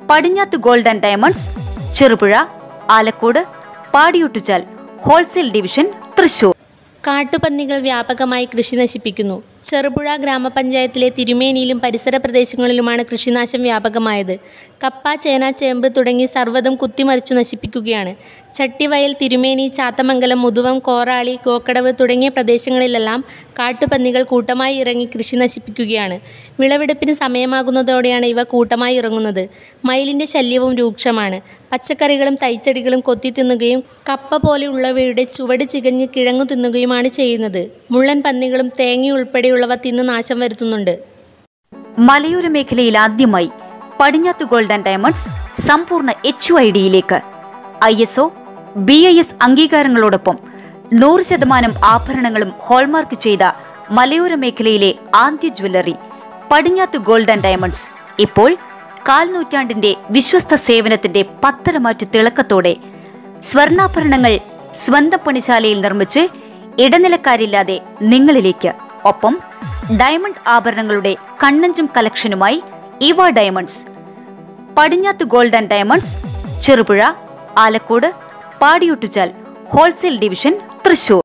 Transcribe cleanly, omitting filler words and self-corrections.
പടിഞ്ഞാത്ത് gold and diamonds, Cherupuzha, Alakode, Padiyottuchal wholesale division, Thrissur. കാട്ടുപന്നികൾ വ്യാപകമായി കൃഷി നശിപ്പിക്കുന്നു. ചെറുപുഴ ഗ്രാമപഞ്ചായത്തിലെ തിരുമേനിയിലും പരിസര പ്രദേശങ്ങളിലുമാണ് കൃഷിനാശം വ്യാപകമായത്. കപ്പ, ചേന, ചേമ്പ് തുടങ്ങി സർവ്വതും കുത്തിമറിച്ചു നശിപ്പിക്കുകയാണ്. ചട്ടിവയൽ, തിരുമേനി, ചാത്തമംഗലം, മുതുവം, കോറാളി, ഗോക്കടവ് തുടങ്ങിയ പ്രദേശങ്ങളിലെല്ലാം കാട്ടുപന്നികൾ കൂട്ടമായി ഇറങ്ങി കൃഷി നശിപ്പിക്കുകയാണ്. വിളവെടുപ്പിന് സമയമാകുന്നതോടെയാണ് ഇവ കൂട്ടമായി ഇറങ്ങുന്നത്. മയിലിൻ്റെ ശല്യവും രൂക്ഷമാണ്. പച്ചക്കറികളും തൈച്ചെടികളും കൊത്തി തിന്നുകയും കപ്പ പോലെയുള്ളവയുടെ ചുവട് ചികഞ്ഞ് കിഴങ്ങു തിന്നുകയുമാണ് ചെയ്യുന്നത്. മുള്ളൻ പന്നികളും തേങ്ങയുൾപ്പെടെയുള്ളവ തിന്ന് നാശം വരുത്തുന്നുണ്ട്. മലയോര മേഖലയിൽ ആദ്യമായി പടിഞ്ഞാത്ത് ഗോൾഡ് ആൻഡ് ഡയമണ്ട്സ് സമ്പൂർണ്ണ HUIDയിലേക്ക് ISO, BIS അംഗീകാരങ്ങളോടൊപ്പം 100% ആഭരണങ്ങളും ഹോൾമാർക്ക് ചെയ്ത മലയോര മേഖലയിലെ ആദ്യ jewellery Padinjath gold and diamonds ഇപ്പോൾ കാൽനൂറ്റാണ്ടിന്റെ വിശ്വസ്ത സേവനത്തിന്റെ പത്തരമാറ്റു തിളക്കത്തോടെ സ്വർണ്ണാഭരണങ്ങൾ സ്വന്തം പണിശാലയിൽ നിർമ്മിച്ച് ഇടനിലക്കാരില്ലാതെ നിങ്ങളിലേക്ക്. ഒപ്പം ഡയമണ്ട് ആഭരണങ്ങളുടെ കണ്ണഞ്ചും കളക്ഷനുമായി ഇവ diamonds. Padinjath gold and diamonds, Cherupuzha, Alakode, Padiyottuchal wholesale division, Thrissur.